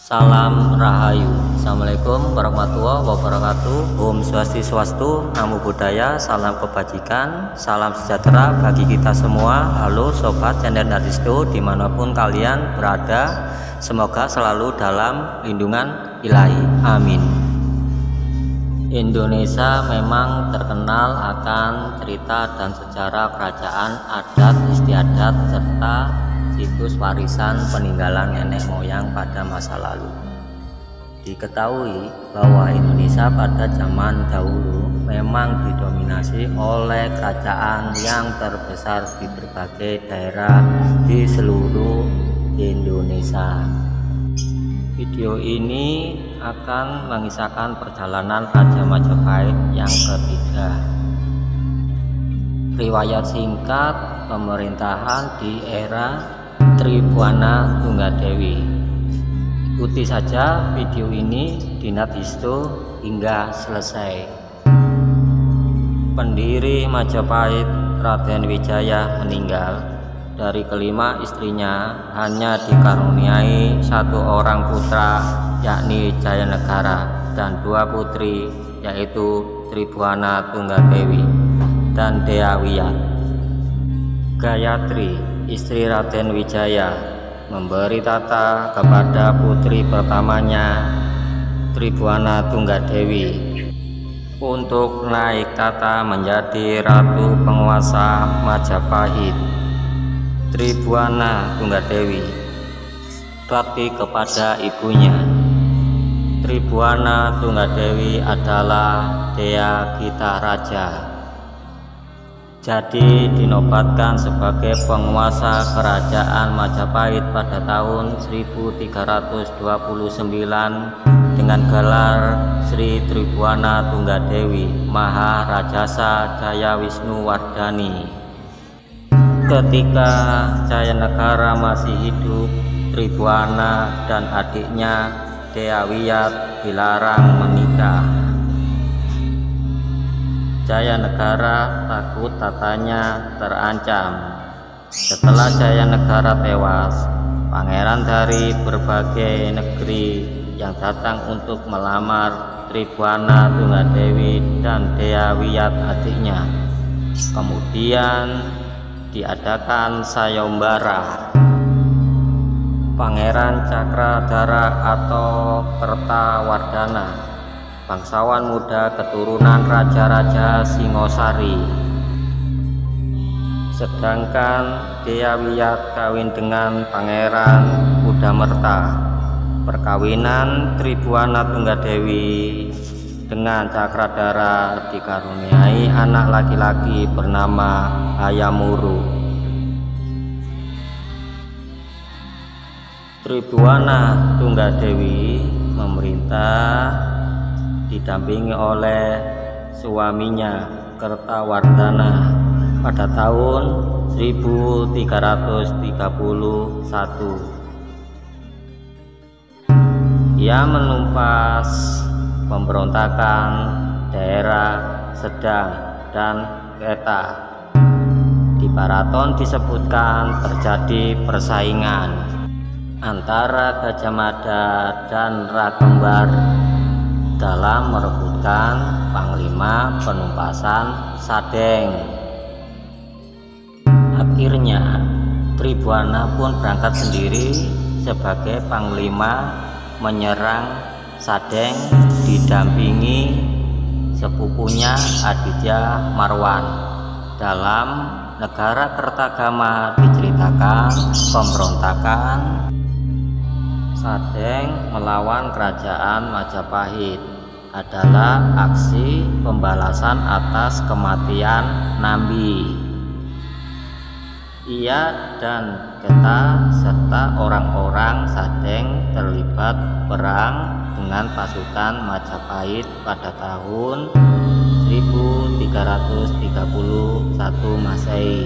Salam Rahayu. Assalamualaikum warahmatullahi wabarakatuh. Om Swastiastu, Namo Buddhaya, salam kebajikan, salam sejahtera bagi kita semua. Halo Sobat Channel Nadisto dimanapun kalian berada, semoga selalu dalam lindungan ilahi. Amin. Indonesia memang terkenal akan cerita dan sejarah kerajaan, adat istiadat, serta situs warisan peninggalan nenek moyang pada masa lalu. Diketahui bahwa Indonesia pada zaman dahulu memang didominasi oleh kerajaan yang terbesar di berbagai daerah di seluruh Indonesia. Video ini akan mengisahkan perjalanan Raja Majapahit yang ketiga. Riwayat singkat pemerintahan di era Tribhuwana Tunggadewi. Ikuti saja video ini di Nadisto hingga selesai. Pendiri Majapahit Raden Wijaya meninggal. Dari kelima istrinya hanya dikaruniai satu orang putra, yakni Jayanegara, dan dua putri, yaitu Tribhuwana Tunggadewi dan Dea Wiyat. Gayatri, istri Raden Wijaya, memberi tata kepada putri pertamanya, Tribhuwana Tunggadewi, untuk naik tata menjadi ratu penguasa Majapahit. Tribhuwana Tunggadewi bakti kepada ibunya. Tribhuwana Tunggadewi adalah Dea Gita Raja, jadi dinobatkan sebagai penguasa kerajaan Majapahit pada tahun 1329 dengan gelar Sri Tribhuwana Tunggadewi Maha Rajasa Jaya Wisnu Wardani. Ketika Jayanegara masih hidup, Tribhuwana dan adiknya Dea Wiyat dilarang menikah. Jayanegara takut tatanya terancam. Setelah Jayanegara tewas, pangeran dari berbagai negeri yang datang untuk melamar Tribhuwana Tunggadewi dan Dea Wiyat adiknya. Kemudian diadakan sayembara. Pangeran Cakradhara atau Kertawardhana, bangsawan muda keturunan raja-raja Singosari. Sedangkan Dea Wiyat kawin dengan Pangeran Kudamerta. Perkawinan Tribhuwana Tunggadewi dengan Cakradhara dikaruniai anak laki-laki bernama Hayamuru. Tribhuwana Tunggadewi memerintah didampingi oleh suaminya Kertawardhana pada tahun 1331. Ia menumpas pemberontakan daerah Sedang dan Kedah. Di Baraton disebutkan terjadi persaingan antara Gajah Mada dan Rakembar dalam merebutkan panglima penumpasan Sadeng. Akhirnya Tribhuwana pun berangkat sendiri sebagai panglima menyerang Sadeng, didampingi sepupunya Aditya Marwan. Dalam Negara Kertagama diceritakan pemberontakan Sadeng melawan kerajaan Majapahit adalah aksi pembalasan atas kematian Nambi. Ia dan Geta serta orang-orang Sadeng terlibat perang dengan pasukan Majapahit pada tahun 1331 Masehi.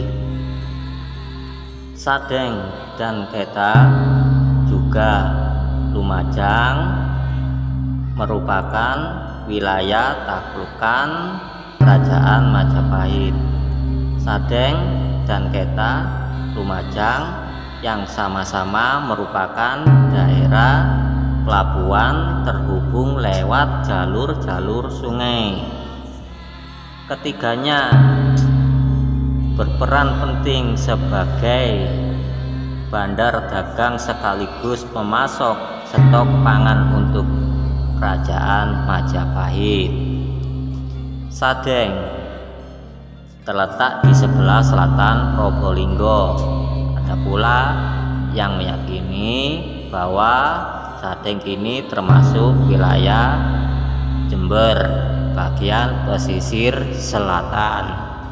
Sadeng dan Geta juga Lumajang merupakan wilayah taklukan kerajaan Majapahit. Sadeng dan Geta Lumajang yang sama-sama merupakan daerah pelabuhan terhubung lewat jalur-jalur sungai. Ketiganya berperan penting sebagai bandar dagang sekaligus pemasok stok pangan untuk Kerajaan Majapahit. Sadeng terletak di sebelah selatan Probolinggo. Ada pula yang meyakini bahwa Sadeng ini termasuk wilayah Jember, bagian pesisir selatan.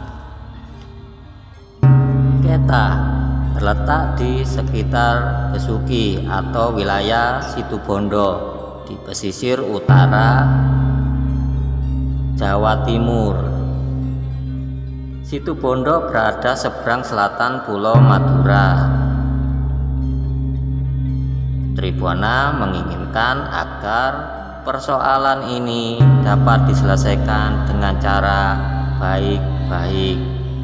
Keta terletak di sekitar Besuki atau wilayah Situbondo di pesisir utara Jawa Timur. Situbondo berada seberang selatan Pulau Madura. Tribhuwana menginginkan agar persoalan ini dapat diselesaikan dengan cara baik-baik.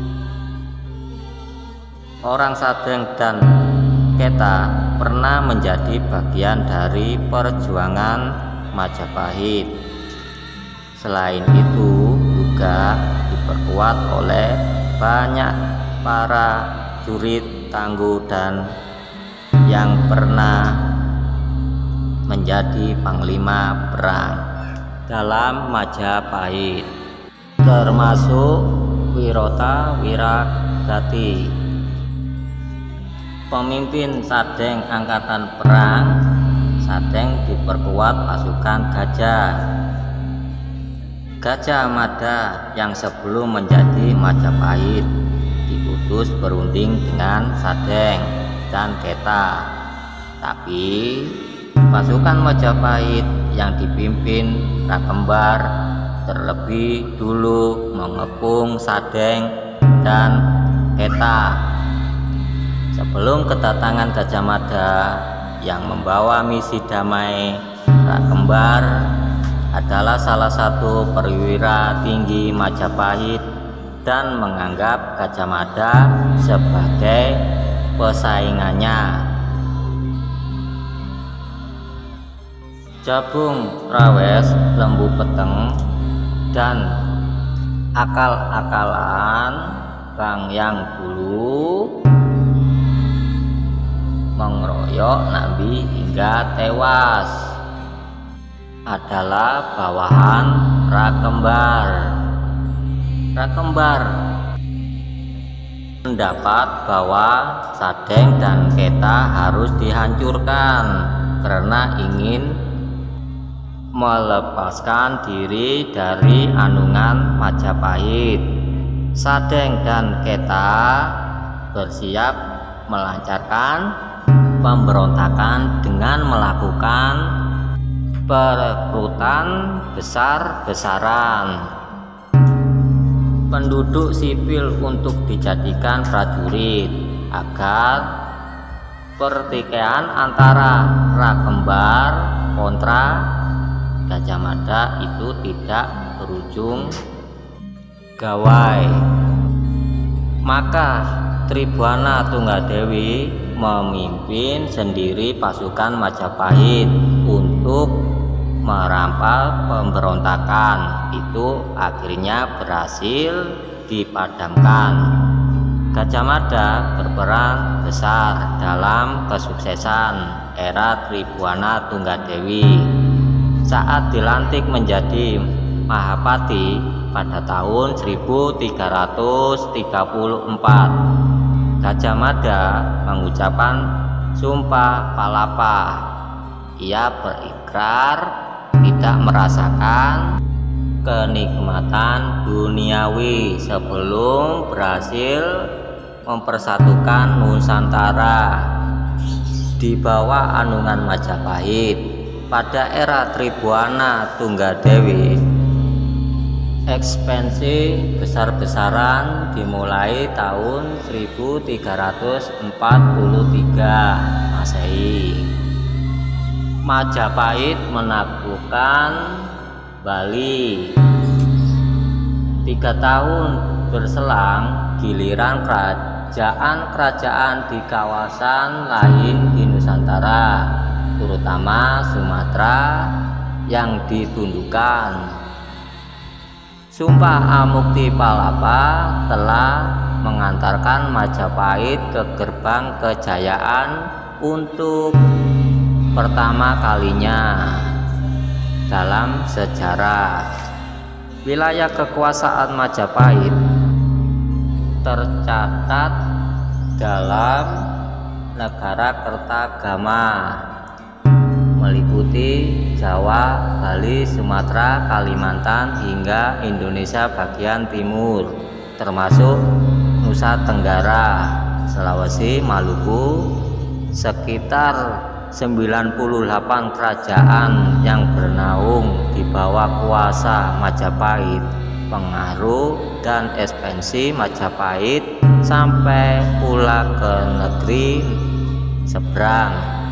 Orang Sadeng dan Keta pernah menjadi bagian dari perjuangan Majapahit. Selain itu juga diperkuat oleh banyak para jurid tangguh dan yang pernah menjadi panglima perang dalam Majapahit, termasuk Wirota Wiragati, pemimpin Sadeng angkatan perang. Sadeng diperkuat pasukan Gajah Mada yang sebelum menjadi Majapahit diutus berunding dengan Sadeng dan Keta, tapi pasukan Majapahit yang dipimpin Rakembar terlebih dulu mengepung Sadeng dan Keta. Sebelum kedatangan Gajah Mada yang membawa misi damai, Rakembar adalah salah satu perwira tinggi Majapahit dan menganggap Gajah Mada sebagai pesaingannya. Jabung Rawes, Lembu Peteng, dan akal-akalan Bang Yang dulu mengeroyok Nabi hingga tewas adalah bawahan Rakembar. Rakembar mendapat bahwa Sadeng dan Keta harus dihancurkan karena ingin melepaskan diri dari anungan Majapahit. Sadeng dan Keta bersiap melancarkan pemberontakan dengan melakukan perekrutan besar-besaran penduduk sipil untuk dijadikan prajurit agar pertikaian antara Rakembar kontra Gajah Mada itu tidak berujung gawai. Maka Tribhuwana Tunggadewi memimpin sendiri pasukan Majapahit untuk merampas pemberontakan. Itu akhirnya berhasil dipadamkan. Gajah Mada berperan besar dalam kesuksesan era Tribhuwana Tunggadewi saat dilantik menjadi Mahapati pada tahun 1334. Gajah Mada mengucapkan Sumpah Palapa. Ia berikrar tidak merasakan kenikmatan duniawi sebelum berhasil mempersatukan Nusantara di bawah anungan Majapahit. Pada era Tribhuwana Tunggadewi, ekspansi besar-besaran dimulai tahun 1343 Masehi. Majapahit menaklukkan Bali. 3 tahun berselang, giliran kerajaan-kerajaan di kawasan lain di Nusantara terutama Sumatera yang ditundukkan. Sumpah Amuktipalapa telah mengantarkan Majapahit ke gerbang kejayaan untuk pertama kalinya dalam sejarah. Wilayah kekuasaan Majapahit tercatat dalam negara Kertagama, meliputi Jawa, Bali, Sumatera, Kalimantan hingga Indonesia bagian timur, termasuk Nusa Tenggara, Sulawesi, Maluku. Sekitar 98 kerajaan yang bernaung di bawah kuasa Majapahit. Pengaruh dan ekspansi Majapahit sampai pula ke negeri seberang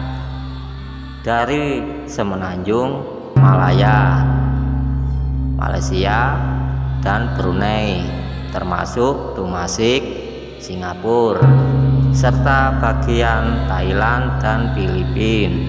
dari Semenanjung Malaya, Malaysia, dan Brunei, termasuk Tumasik, Singapura, serta bagian Thailand dan Filipina.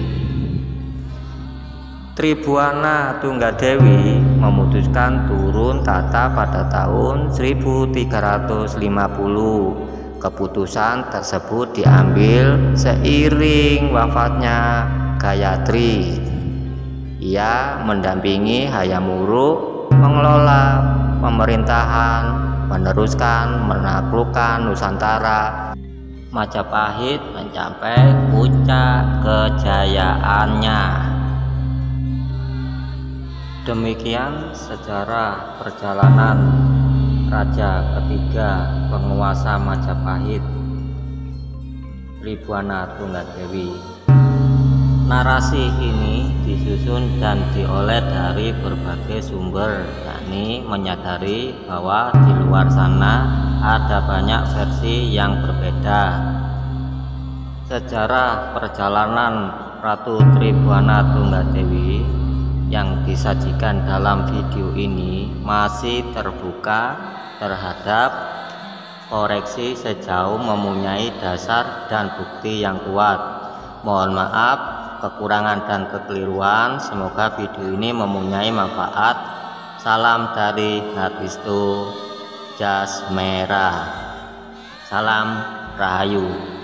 Tribhuwana Tunggadewi memutuskan turun tahta pada tahun 1350. Keputusan tersebut diambil seiring wafatnya Gayatri. Ia mendampingi Hayam Wuruk mengelola pemerintahan, meneruskan menaklukkan Nusantara. Majapahit mencapai puncak kejayaannya. Demikian sejarah perjalanan raja ketiga penguasa Majapahit, Tribhuwana Tunggadewi. Narasi ini disusun dan diolah dari berbagai sumber, yakni menyadari bahwa di luar sana ada banyak versi yang berbeda. Sejarah perjalanan Ratu Tribhuwana Tunggadewi yang disajikan dalam video ini masih terbuka terhadap koreksi sejauh mempunyai dasar dan bukti yang kuat. Mohon maaf kekurangan dan kekeliruan. Semoga video ini mempunyai manfaat. Salam dari Hatistu Jas Merah. Salam Rahayu.